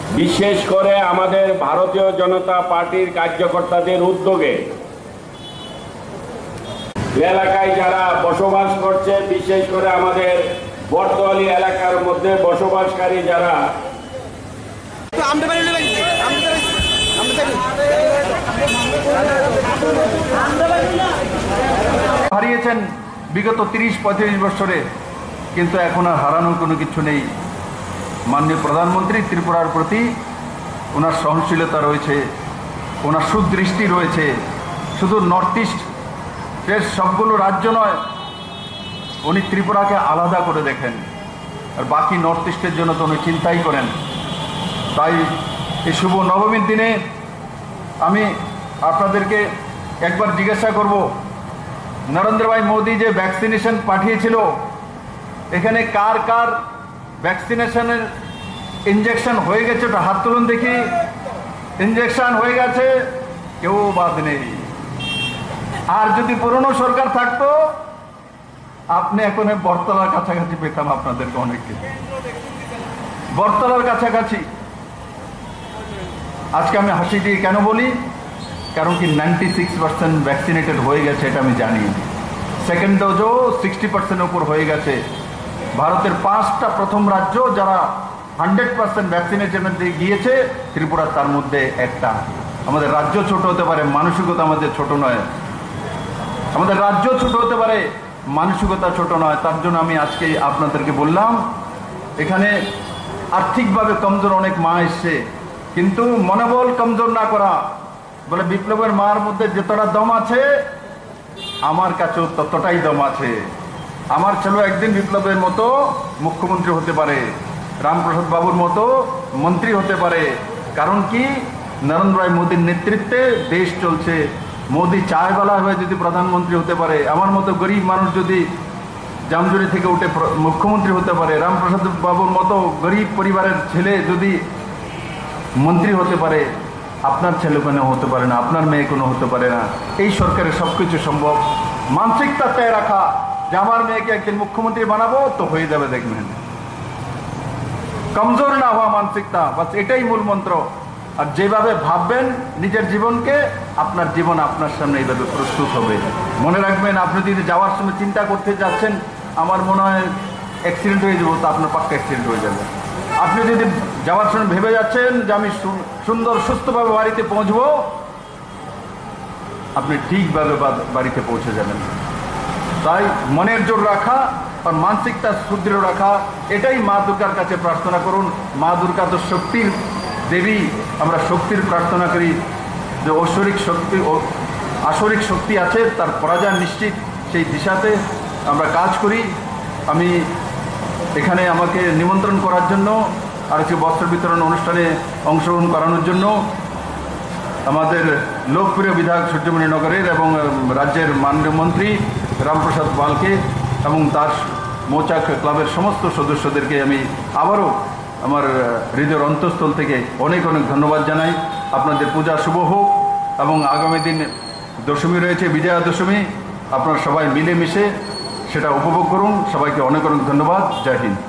বিশেষ করে আমাদের ভারতীয় জনতা পার্টির কার্যকর্তাদের উদ্যোগে এলাকায় যারা বসবাস করছে, বিশেষ করে আমাদের বটতলী এলাকার মধ্যে বসবাসকারী যারা হারিয়েছেন বিগত 30-35 বছরে, কিন্তু এখন আর হারানোর কোনো কিছু নেই। মাননীয় প্রধানমন্ত্রী ত্রিপুরার প্রতি ওনার সহনশীলতা রয়েছে, ওনার সুদৃষ্টি রয়েছে। শুধু নর্থ ইস্টের সবগুলো রাজ্য নয়, উনি ত্রিপুরাকে আলাদা করে দেখেন, আর বাকি নর্থ ইস্টের জন্য তো উনি চিন্তাই করেন। তাই এই শুভ নবমীর দিনে আমি আপনাদেরকে একবার জিজ্ঞাসা করব, নরেন্দ্র ভাই মোদী যে ভ্যাকসিনেশন পাঠিয়েছিল, এখানে কার কার ভ্যাকসিনেশনের ইঞ্জেকশন হয়ে গেছে? ওটা হাত তুলুন দেখি। ইঞ্জেকশন হয়ে গেছে, কেউ বাদ নেই। আর যদি পুরনো সরকার থাকতো, আপনি এখন বটতলার কাছাকাছি পেতাম আপনাদেরকে, অনেককে বটতলার কাছাকাছি। আজকে আমি হাসি দিয়ে কেন বলি? কারণ কি 96% ভ্যাকসিনেটেড হয়ে গেছে, এটা আমি জানি। সেকেন্ড ডোজও 60% উপর হয়ে গেছে। ভারতের 5টা প্রথম রাজ্য যারা 100% ভ্যাকসিনেশনের দিকে গিয়েছে, ত্রিপুরা তার মধ্যে একটা। আমাদের রাজ্য ছোট হতে পারে, মানসিকতা আমাদের ছোট নয়। আমাদের রাজ্য ছোট হতে পারে, মানসিকতা ছোট নয়। তার জন্য আমি আজকে আপনাদেরকে বললাম, এখানে আর্থিকভাবে কমজোর অনেক মা এসছে, কিন্তু মনোবল কমজোর না করা। বলে বিপ্লবের মার মধ্যে যতটা দম আছে, আমার কাছেও ততটাই দম আছে। আমার ছেলে একদিন বিপ্লবের মতো মুখ্যমন্ত্রী হতে পারে, রামপ্রসাদ বাবুর মতো মন্ত্রী হতে পারে। কারণ কি, নরেন্দ্র ভাই মোদীর নেতৃত্বে দেশ চলছে। মোদী চায়বালা হয়ে যদি প্রধানমন্ত্রী হতে পারে, আমার মতো গরিব মানুষ যদি জামজুরি থেকে উঠে মুখ্যমন্ত্রী হতে পারে, রামপ্রসাদ বাবুর মতো গরিব পরিবারের ছেলে যদি মন্ত্রী হতে পারে, আপনার ছেলে কোনো হতে পারে না, আপনার মেয়ে কোনো হতে পারে না। এই সরকারের সবকিছু সম্ভব। মানসিকতা তৈরি রাখা যে আমার মেয়েকে একদিন মুখ্যমন্ত্রী বানাবো, তো হয়ে যাবে, দেখবেন। কমজোর না হওয়া মানসিকতা, বাস এটাই মূল মন্ত্র। আর যেভাবে ভাববেন নিজের জীবনকে, আপনার জীবন আপনার সামনে এইভাবে প্রস্তুত হবে। মনে রাখবেন, আপনি যদি যাওয়ার সময় চিন্তা করতে যাচ্ছেন আমার মনে হয় অ্যাক্সিডেন্ট হয়ে যাবো, তো আপনার পাক্কা অ্যাক্সিডেন্ট হয়ে যাবে। আপনি যদি যাওয়ার সময় ভেবে যাচ্ছেন যে আমি সুন্দর সুস্থভাবে বাড়িতে পৌঁছবো, আপনি ঠিকভাবে বাড়িতে পৌঁছে যাবেন। তাই মনের জোর রাখা আর মানসিকতা সুদৃঢ় রাখা, এটাই মা দুর্গার কাছে প্রার্থনা করুন। মা দুর্গা তো শক্তির দেবী, আমরা শক্তির প্রার্থনা করি যে ঐশ্বরিক শক্তি ও আসরিক শক্তি আছে, তার পরাজয় নিশ্চিত। সেই দিশাতে আমরা কাজ করি। আমি এখানে আমাকে নিমন্ত্রণ করার জন্য আর একটি বস্ত্র বিতরণ অনুষ্ঠানে অংশগ্রহণ করানোর জন্য আমাদের লোকপ্রিয় বিধায়ক সূর্যমণি নগরের এবং রাজ্যের মাননীয় মন্ত্রী রামপ্রসাদ পালকে এবং তার মৌচাক ক্লাবের সমস্ত সদস্যদেরকে আমি আবারও আমার হৃদয়ের অন্তঃস্থল থেকে অনেক অনেক ধন্যবাদ জানাই। আপনাদের পূজা শুভ হোক এবং আগামী দিন দশমী রয়েছে, বিজয়া দশমী। আপনারা সবাই মিলেমিশে সেটা উপভোগ করুন। সবাইকে অনেক অনেক ধন্যবাদ। জয় হিন্দ।